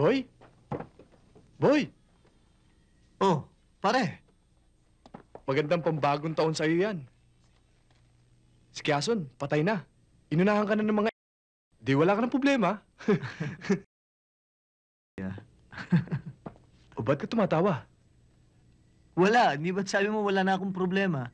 Boy? Boy! Oh, pare. Magandang pambagong taon sa'yo yan. Si Quezon, patay na. Inunahan ka na ng mga... Di wala ka ng problema. Yeah. O ba't ka tumatawa? Wala, di ba't sabi mo wala na akong problema?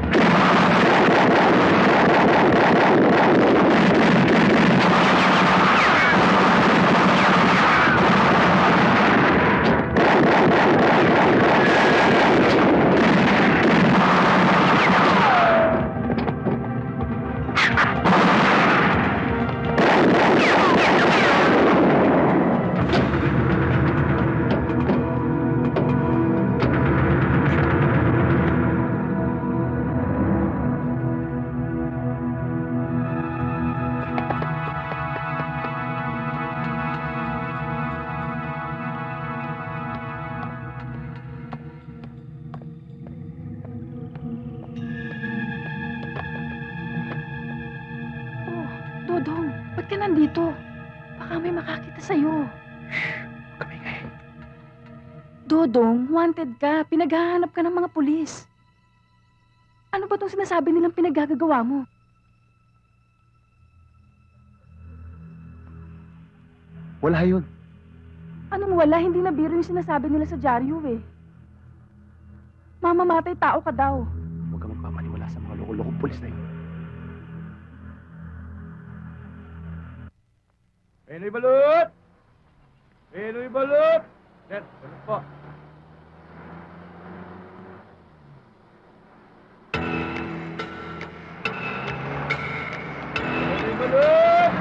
Dodong, ba't ka nandito? Baka may makakita sa'yo. Kamingay. Dodong, wanted ka. Pinaghahanap ka ng mga pulis. Ano ba itong sinasabi nilang pinaggagawa mo? Wala yun. Anong wala? Hindi na biro yung sinasabi nila sa dyaryo eh. Mamamatay tao ka daw. Huwag kang magpapaniwala sa mga loko-lokong pulis na yun. Penoy balot! Penoy balot! Sir, balot po. Penoy balot!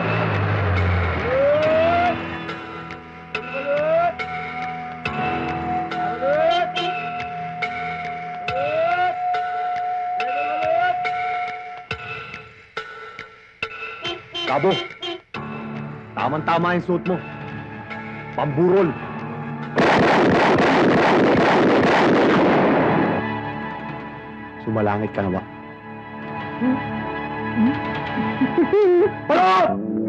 Balot! Balot! Balot! Balot! Penoy balot! Kabo! Tamang-tama yung suot mo. Pamburol. Sumalangit ka na ba? Balot!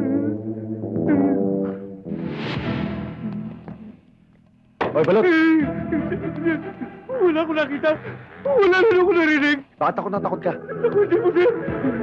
Hoy, Balot! Wala ko nakita. Wala na ako narinig. Bakit takot na takot ka? Hindi mo sir.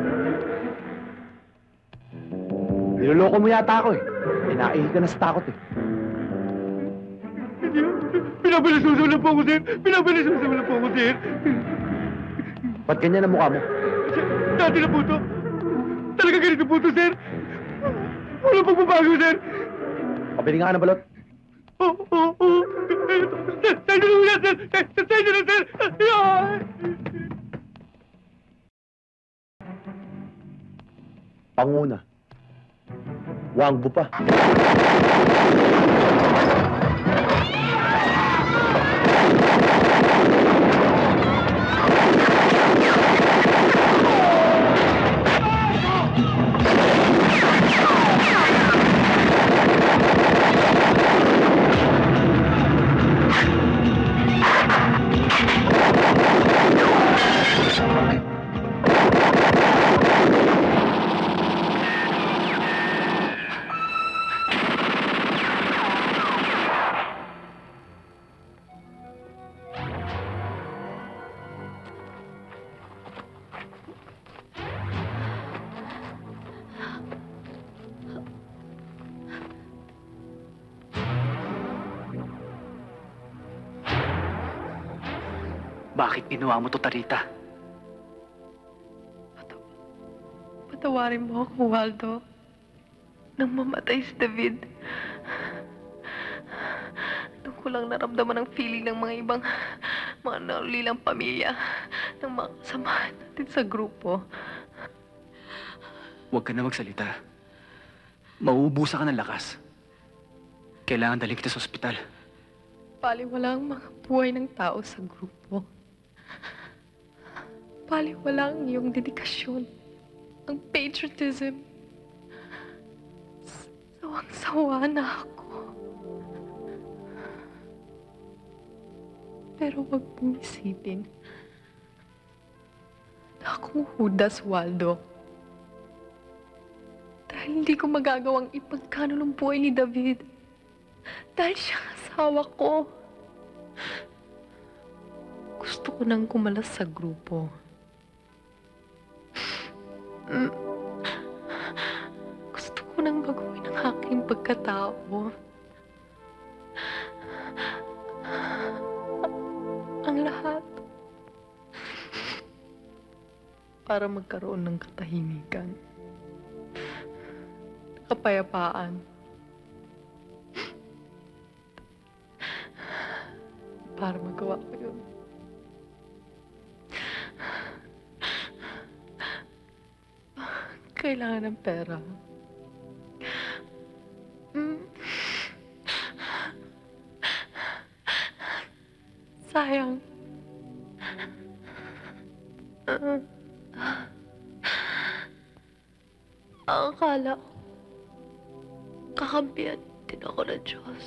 Niloloko mo yata ako eh. Pinaihi ka na sa takot eh. Hindi. Pinabilisuso lang po ako, sir. Pinabilisuso lang po ako, sir. Ba't ganyan ang mukha mo? Dati na po ito. Talaga ganito po ito, sir. Walang pagbabago, sir. Pabili nga ka ng balot. Oo. Sir, sir, sir. Sir, sir. Panguna. Wangbo pa. Bakit ginawa mo to, Tarita? Patawarin mo ako, Waldo. Nang mamatay si David. Doon ko lang naramdaman ang feeling ng mga ibang mga naulilang pamilya ng mga kasamahan natin sa grupo. Huwag ka na magsalita. Mauubusan ka ng lakas. Kailangan dalhin kita sa ospital. Baliwala ang mga buhay ng tao sa grupo. Baliwala ang iyong dedikasyon, ang patriotism. Sawang-sawa na ako. Pero wag mong isipin na akong Judas, Waldo. Dahil hindi ko magagawang ipagkanon ang buhay ni David. Dahil siya ang asawa ko. Gusto ko nang kumalas sa grupo. Gusto ko nang baguhin ang aking pagkatao. Ang lahat. Para magkaroon ng katahimikan. Kapayapaan. Para magawa ko yun. Kailangan ng pera. Sayang. Ang akala ko, kakampihan din ako ng Diyos.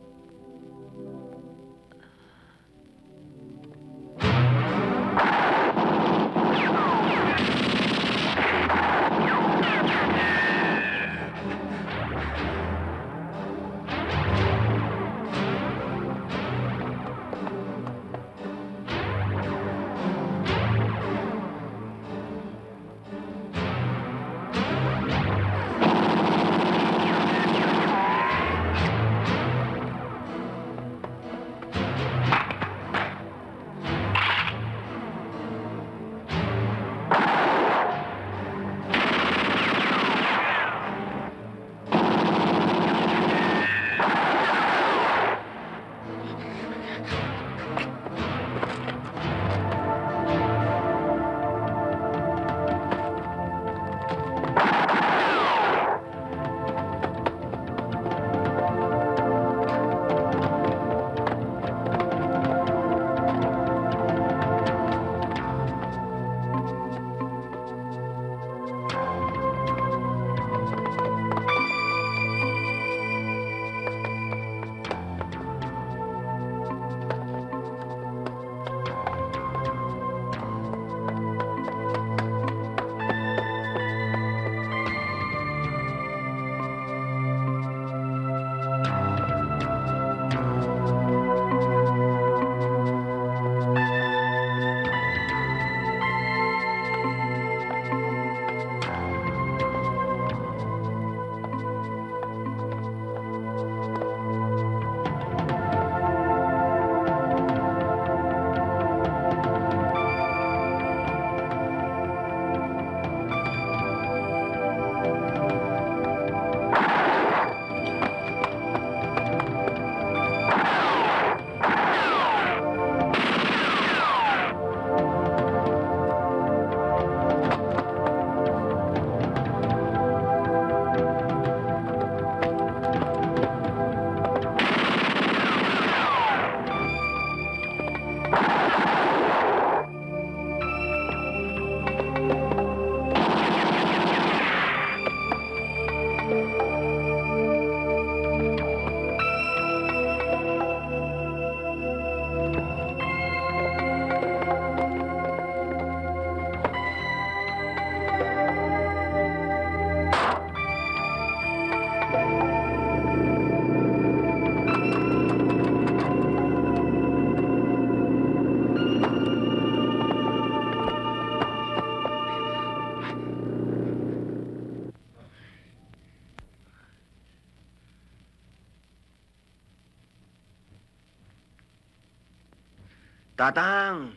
Tatang,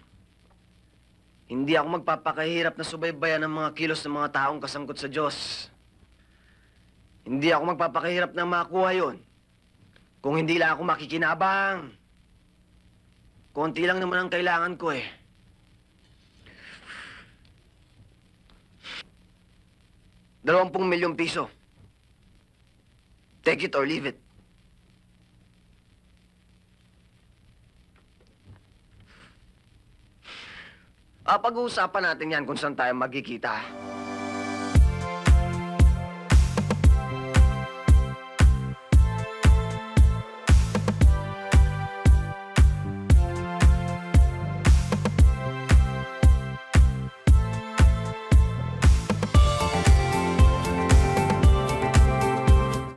hindi ako magpapakahirap na subaybayan ng mga kilos ng mga taong kasangkot sa Diyos. Hindi ako magpapakahirap na makuha yon. Kung hindi lang ako makikinabang. Konti lang naman ang kailangan ko eh. ₱20,000,000. Take it or leave it. Pag-uusapan natin yan kung saan tayo magkikita.